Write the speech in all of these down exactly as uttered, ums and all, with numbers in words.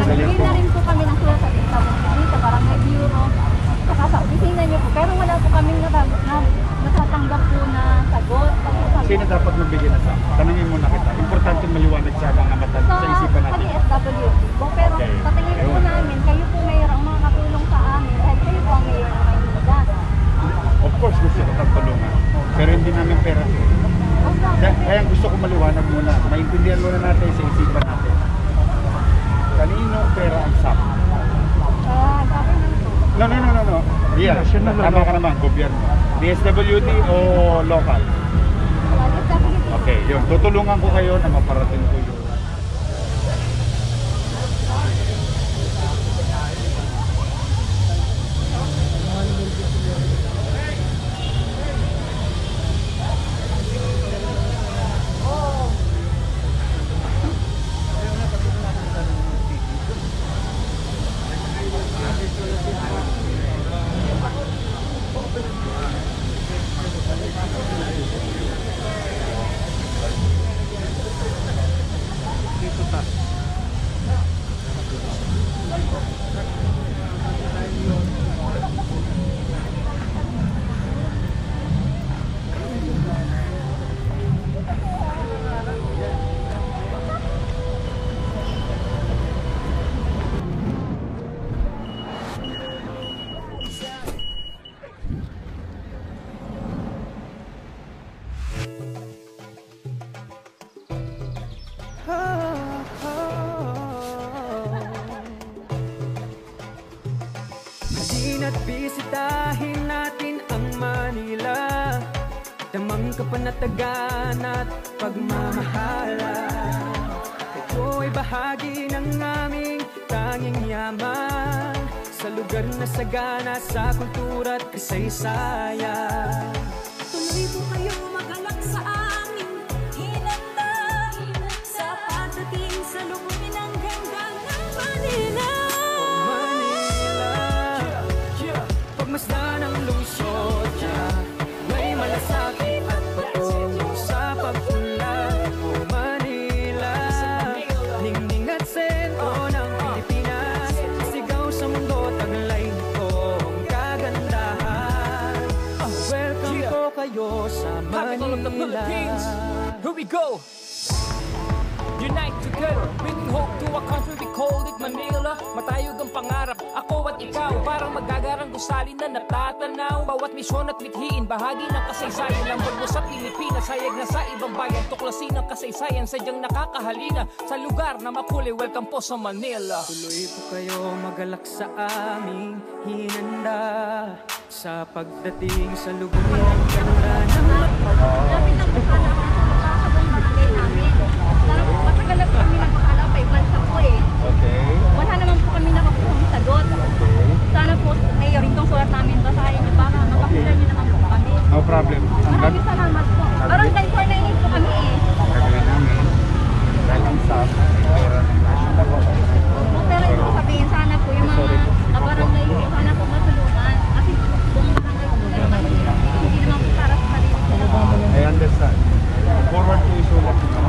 Nagbigay na rin po kami ng sulat sa Tabong sa Barangay Bureau, saka sa opisina niyo po. Pero wala po kaming natatanggap na, natatanggap po na sagot. Sino dapat magbigay na sa? Tanungin muna kita. Importante maliwanag sa mga mata sa, sa isipan Sa natin. D S W D po. Pero Okay. sa tingin po Ayun. namin, kayo po mayroong mga katulong sa amin dahil kayo po ang mayor ng Maynila. Of course, gusto ko tulungan. Pero hindi namin pera. Kaya, kaya gusto ko maliwanag muna. Maintindihan muna natin sa isipan natin. Kanino pera ang S A P? Ah, government po. No, no, no, no, no. Yeah, tama ka naman, gobyerno. D S W D o local? Ah, D S W D. Okay, yun. Tutulungan ko kayo na maparating ko yun. At bisitahin natin ang Manila, damang kapanatagan at pagmamahalan. Ito ay bahagi ng aming tanging yaman, sa lugar na sagana sa kultura at kasaysayan. Tuloy po kayo magalak sa aming hinanda, sa pagdating sa lubungin ng ganda ng Manila. Pagmasdan ang lungsod, yeah. May malasakit at patungo sa pagpula. O Manila, ningning at sentro ng Pilipinas, sigaw sa mundo, taglay nitong kagandahan. uh, Welcome yeah. po kayo sa Manila. Here we go! Unite together, bringing hope to a country, we call it Manila. Matayog ang pangarap, ako at ikaw, parang magagarang gusali na natatanaw. Bawat misyon at mithiin, bahagi ng kasaysayan ng bagmo sa Pilipinas. Hayag na sa ibang bayan, tuklasin ang kasaysayan, sadyang nakakahalina sa lugar na makulay. Welcome po sa Manila. Tuloy po kayo magalak sa aming hinanda, sa pagdating sa lubungin ng ganda ng Lapit lang po sana ako sa sabong barangay namin. Matagal na po kami nagpakala, five months na po eh. Okay. Wala naman po kami nakakuhang sagot. Sana po, mayor, itong sulat namin, basahin niyo para mapakita niyo naman po kami. No problem. Maraming salamat po. Barangay four ninety po kami eh. Gagawin namin. Dahil ang S A P, pera ng national government. Pero yung sabihin, sana po yung mga kabarangay po, sana po matulungan. Kasi buong barangay po naman, hindi naman po para sa sarili sila po. I understand. Forward ko yung sulat nyo.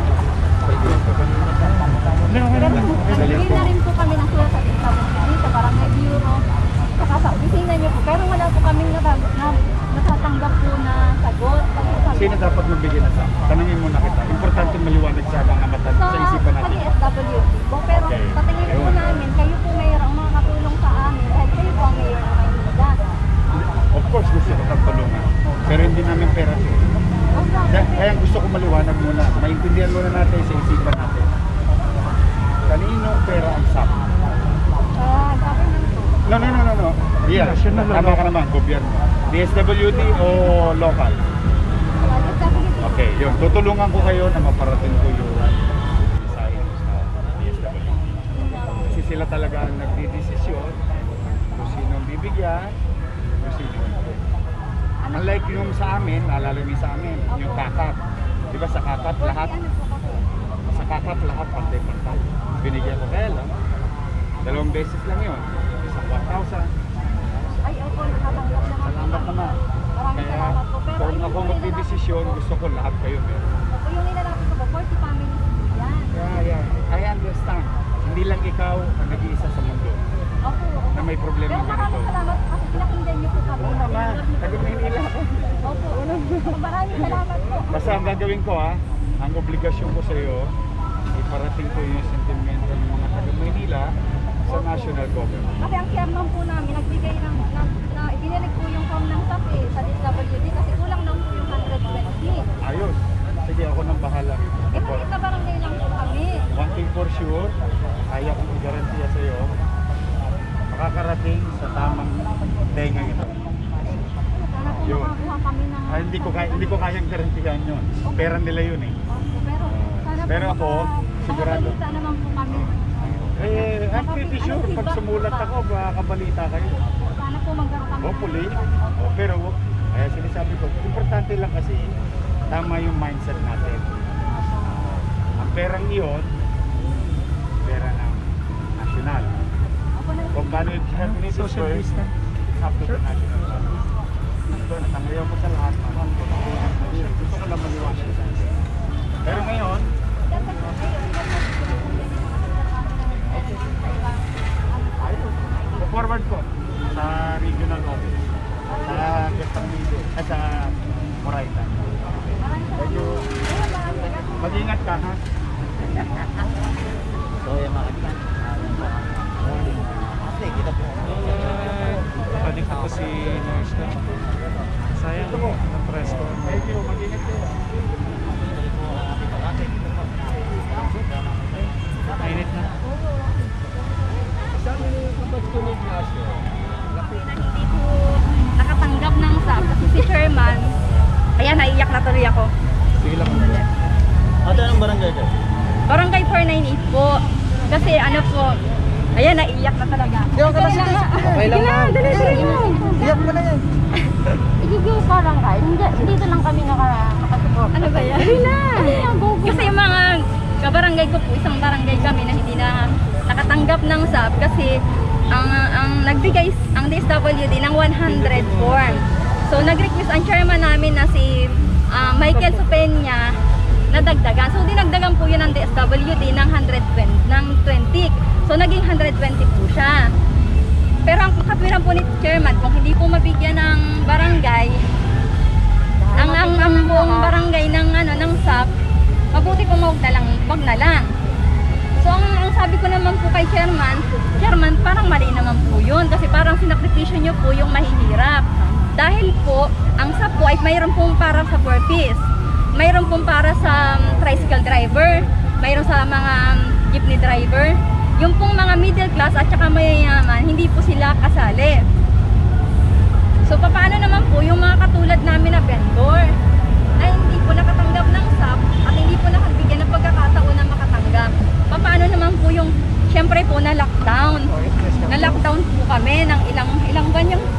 Pero nagbigay na rin po kami ng sulat sa Tabong sa Barangay Bureau, saka sa opisina niyo po. Pero wala po kaming natatanggap na, natatanggap po na sagot. Sino dapat magbigay na sa? Tanungin muna kita. Importante maliwanag sa mga mata Sa, sa isipan sa natin. D S W D po. Pero Okay. sa tingin po Ayun. namin, kayo po mayroong mga katulong sa amin dahil kayo po ang mayor ng Maynila. Of course, gusto ko tulungan. Pero hindi namin pera. Kaya, kaya gusto ko maliwanag muna. Maintindihan muna natin sa isipan natin. Kanino pera ang S A P? Ah, government po. No, no, no, no, no. Yeah, tama ka naman, gobyerno. D S W D o local? Ah, D S W D. Okay, yun. Tutulungan ko kayo na maparating ko yung design sa D S W D. Kasi sila talaga ang nagdidesisyon kung sinong bibigyan, kung sinong bibigyan. Unlike yung sa amin, naalala niyo sa amin, yung kakap. Di ba sa kakap lahat? Ano po kasi? Sa kakap lahat pantay-pantay. Binigyan ko kaya lang. Dalawang beses lang yun. Isang one thousand. Ay, opo, nakatanggap naman. Salamat naman. Maraming Kaya salamat po. Pero kung ayun ako po, magdidesisyon, gusto ko lahat kayo meron. Opo, yung nilalapit ko po, forty families po yan. Yeah, yeah. I understand. Hindi hindi lang ikaw ang nag-iisa sa mundo Opo, opo. na may problema Pero maraming ganito. salamat kasi pinakinggan niyo po kami. Oo naman, taga Maynila ako. Opo, maraming salamat po. Basta ang gagawin ko ha, ang obligasyon ko sa iyo, iparating ko yung sentimento ng mga taga Maynila sa national government. Kasi ang chairman po namin, nagbigay ng, na, na ibinilig po yung form ng S A P eh, sa D S W D kasi kulang lang po yung one hundred twenty. Ayos. Sige, ako nang bahala rito. Eh, maliit na barangay lang po kami. One thing for sure, kaya kong i-garantiya sa iyo, makakarating sa tamang tenga ito. Sana po Yun. makakuha kami ng... Ah, hindi ko kaya, hindi ko kayang garantiyan yun. Pera nila yun eh. Opo, pero sana Pero po ako, maka- sigurado. makabalita naman po kami. Eh, I'm pretty sure, pag sumulat ako, makakabalita kayo. Sana po magkaroon kami. Hopefully. Oh, pero, kaya sinasabi ko, importante lang kasi, tama yung mindset natin. Ah, ang perang iyon, pera ng national. Opo na. Kung paano yung happening to first, it's up to the national government. So, natangayaw ko sa lahat, ma'am, kung ano yung national. Gusto ko lang maliwanag sa atin. Pero ngayon, ayun, forward ko sa regional office, sa Quezon City, at sa Moraita. Medyo, mag-ingat ka, ha? So, yung mga kita. Kasi, kita po. Panik ako si Nurse na. Sayang ng presko. Thank you, mag-ingat kayo. Mainit na. na hindi po nakatanggap ng S A P kasi si chairman, ayan, naiyak na tuloy ako. Sige lang. Ate, anong barangay ka? Barangay four ninety-eight po. Kasi ano po, ayan, naiyak na talaga. Diyan ka na, sige. Okay lang, ma'am. Dali, dali mo. Iyak mo na yan. Igigil ka lang kayo. Hindi, dito lang kami naka, nakasupport. Ano ba yan? Dali na. Kasi yung mga kabarangay ko po, isang barangay kami na hindi na nakatanggap ng S A P kasi ang ang nagbigay ang D S W D ng one hundred form. So nag-request ang chairman namin na si ah, Michael Supenya na dagdagan. So dinagdagan po yun ng D S W D ng one hundred twenty, ng twenty. So naging one hundred twenty po siya. Pero ang katwiran po ni chairman, kung hindi po mabigyan ng barangay, ang ang, ang buong barangay ng ano ng S A P, mabuti po wag na lang, wag na lang. So ang, ang sabi ko naman po kay chairman, chairman parang mali naman po yun kasi parang sinakripisyo nyo po yung mahihirap. Dahil po, ang S A P po ay mayroon pong para sa four-piece, mayroon pong para sa um, tricycle driver, mayroon sa mga um, jeepney driver. Yung pong mga middle class at saka mayayaman, hindi po sila kasali. So paano naman po yung mga katulad namin na vendor na hindi po nakatanggap ng S A P at hindi po nakabigyan ng pagkakataon na makatanggap. Paano naman po yung, syempre po na lockdown. Na lockdown po kami ng ilang ilang buwan yung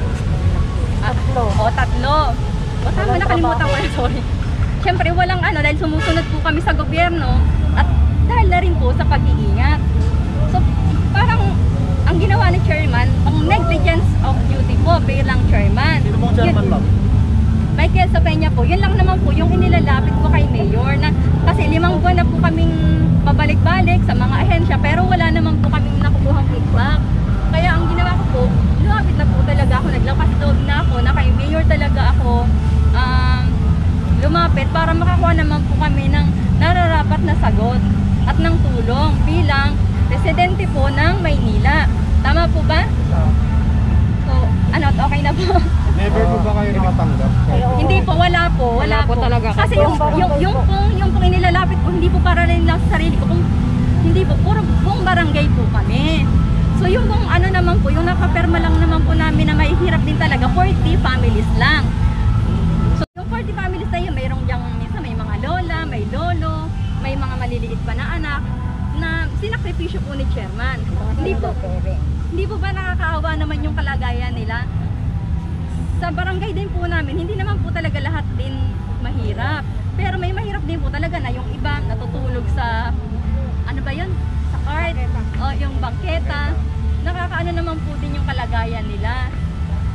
tatlo. O tatlo. O tama, nakalimutan ko na, sorry. Syempre walang ano dahil sumusunod po kami sa gobyerno at dahil na rin po sa pag-iingat. So parang ang ginawa ni chairman, ang negligence of duty po bilang chairman. Sino mong chairman, ma'am? Michael Supenya po, yun lang naman po yung inilalapit ko kay Mayor na kasi limang buwan na po kaming pabalik-balik sa mga ahensya pero wala naman po kaming nakukuhang feedback. Kaya ang ginawa ko po, lumapit na po talaga ako, naglakas loob na ako na kay Mayor talaga ako um, lumapit para makakuha naman po kami ng nararapat na sagot at ng tulong bilang residente po ng Maynila. Tama po ba? So, ano, okay na po? Never po ba kayo nakatanggap? Hindi po, wala po, wala, po. talaga. Kasi yung yung yung pong yung pong inilalapit ko hindi po para rin lang sa sarili ko, kung hindi po puro buong barangay po kami. So yung pong ano naman po, yung nakaperma lang naman po namin na mahihirap din talaga, forty families lang. So yung forty families na yun, mayroong diyang minsan may mga lola, may lolo, may mga maliliit pa na anak na sinakripisyo po ni chairman. Hindi po hindi po ba nakakaawa naman yung kalagayan nila? Sa barangay din po namin, hindi naman po talaga lahat din mahirap. Pero may mahirap din po talaga na yung iba natutulog sa, ano ba yun? Sa cart, o yung bangketa. Nakakaano naman po din yung kalagayan nila. So,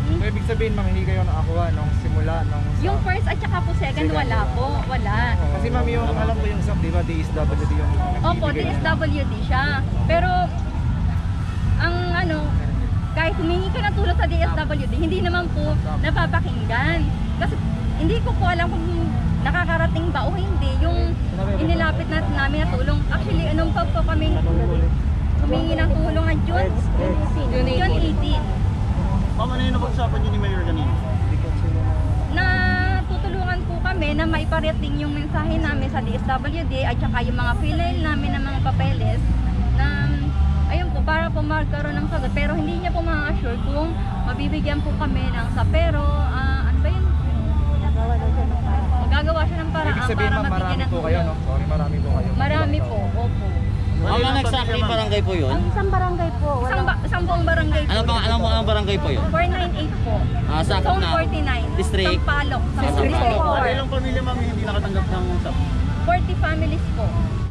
So, ibig sabihin, ma'am, hindi kayo nakakuha nung simula, nung sa... Yung first at saka po second, Second, wala wala. po. Wala. Kasi ma'am, yung alam ko yung S A P, di ba, D S W D yung Opo, D S W D siya. Pero, ang ano, kahit humingi ka ng tulong sa D S W D, hindi naman po napapakinggan. Kasi hindi ko po alam kung nakakarating ba o hindi yung inilapit na namin na tulong. Actually, anong pa po kami humingi ng tulong ng June June eighteen. Ma'am, ano yung napag-usapan niyo ni Mayor kanina? Na tutulungan po kami na maiparating yung mensahe namin sa D S W D at saka yung mga file namin ng mga papeles na ayun po, para po magkaroon ng sagot. Pero hindi niya po ma-assure kung mabibigyan po kami ng sa pero ah, ano ba yun? Magagawa siya ng paraan Ibig sabihin, para ma'am, mabigyan marami ng po kayo, tulong. no? Sorry, marami po kayo. Marami po, opo. Ma'am, ano exactly barangay po yun? Ang isang barangay po, Isang, ba, isang buong barangay po. Ano bang alam mo ang barangay po yun? four ninety-eight po. Ah, sakop Zone na forty-nine. district? Sampaloc. District District po. four. Ano ilang pamilya, ma'am, yung hindi nakatanggap ng S A P? forty families po.